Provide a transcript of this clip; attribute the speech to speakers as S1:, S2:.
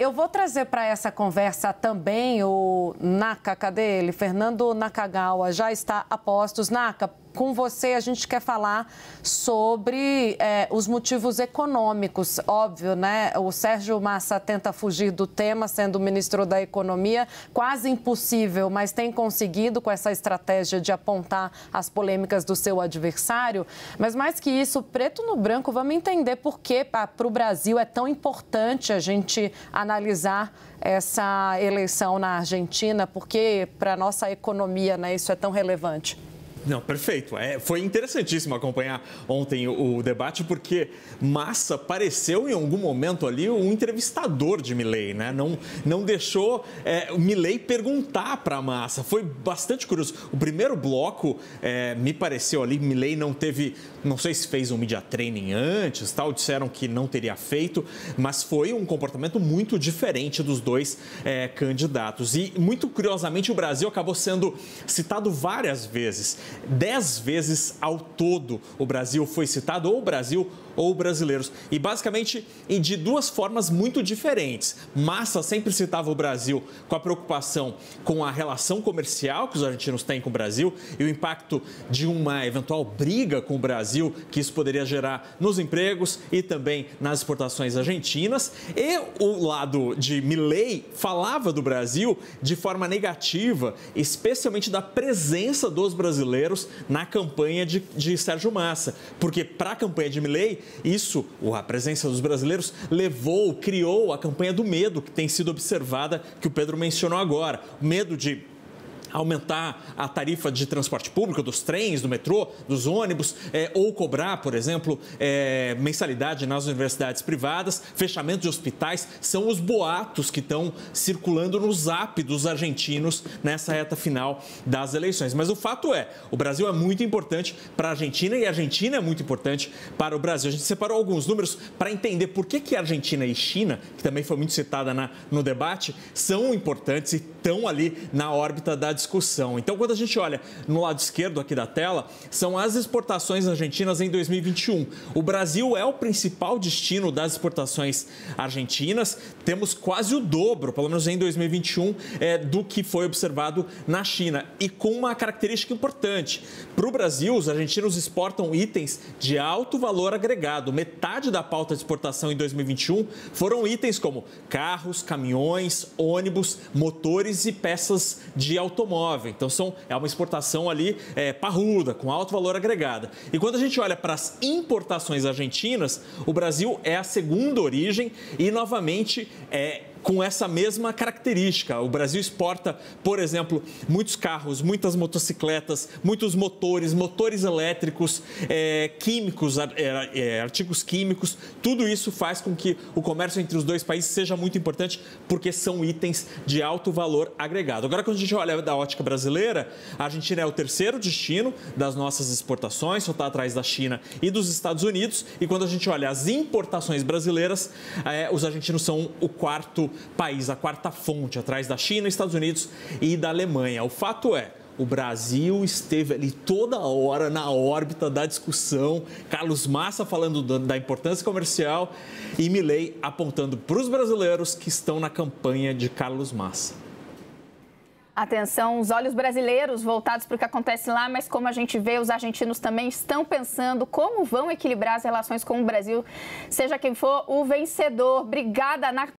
S1: Eu vou trazer para essa conversa também o Naka, cadê ele? Fernando Nakagawa já está a postos. Naka, com você a gente quer falar sobre os motivos econômicos. Óbvio, né? O Sérgio Massa tenta fugir do tema, sendo ministro da Economia. Quase impossível, mas tem conseguido com essa estratégia de apontar as polêmicas do seu adversário. Mas mais que isso, preto no branco, vamos entender por que para o Brasil é tão importante a gente analisar essa eleição na Argentina, porque para a nossa economia, né, isso é tão relevante.
S2: Não, perfeito. Foi interessantíssimo acompanhar ontem o debate, porque Massa pareceu em algum momento ali um entrevistador de Milei, né? Não deixou o Milei perguntar para Massa. Foi bastante curioso. O primeiro bloco me pareceu ali, Milei não teve, não sei se fez um media training antes, tal, disseram que não teria feito, mas foi um comportamento muito diferente dos dois candidatos. E, muito curiosamente, o Brasil acabou sendo citado várias vezes. 10 vezes ao todo o Brasil foi citado, ou o Brasil ou brasileiros. E basicamente de duas formas muito diferentes. Massa sempre citava o Brasil com a preocupação com a relação comercial que os argentinos têm com o Brasil e o impacto de uma eventual briga com o Brasil que isso poderia gerar nos empregos e também nas exportações argentinas. E o lado de Milei falava do Brasil de forma negativa, especialmente da presença dos brasileiros na campanha de Sérgio Massa. Porque para a campanha de Milei, a presença dos brasileiros criou a campanha do medo que tem sido observada, que o Pedro mencionou agora. O medo de aumentar a tarifa de transporte público, dos trens, do metrô, dos ônibus, ou cobrar, por exemplo, mensalidade nas universidades privadas, fechamento de hospitais, são os boatos que estão circulando no zap dos argentinos nessa reta final das eleições. Mas o fato o Brasil é muito importante para a Argentina e a Argentina é muito importante para o Brasil. A gente separou alguns números para entender por que a Argentina e China, que também foi muito citada no debate, são importantes e estão ali na órbita da discussão. Então, quando a gente olha no lado esquerdo aqui da tela, são as exportações argentinas em 2021. O Brasil é o principal destino das exportações argentinas. Temos quase o dobro, pelo menos em 2021, do que foi observado na China. E com uma característica importante. Para o Brasil, os argentinos exportam itens de alto valor agregado. Metade da pauta de exportação em 2021 foram itens como carros, caminhões, ônibus, motores e peças de automóvel. Então, é uma exportação ali parruda, com alto valor agregado. E quando a gente olha para as importações argentinas, o Brasil é a segunda origem e, novamente, com essa mesma característica. O Brasil exporta, por exemplo, muitos carros, muitas motocicletas, muitos motores elétricos, químicos, artigos químicos. Tudo isso faz com que o comércio entre os dois países seja muito importante, porque são itens de alto valor agregado. Agora, quando a gente olha da ótica brasileira, a Argentina é o terceiro destino das nossas exportações, só está atrás da China e dos Estados Unidos. E quando a gente olha as importações brasileiras, os argentinos são o quarto país, a quarta fonte, atrás da China, Estados Unidos e da Alemanha. O fato o Brasil esteve ali toda hora na órbita da discussão, Carlos Massa falando da importância comercial e Milei apontando para os brasileiros que estão na campanha de Carlos Massa.
S3: Atenção, os olhos brasileiros voltados para o que acontece lá, mas como a gente vê, os argentinos também estão pensando como vão equilibrar as relações com o Brasil, seja quem for o vencedor. Obrigada,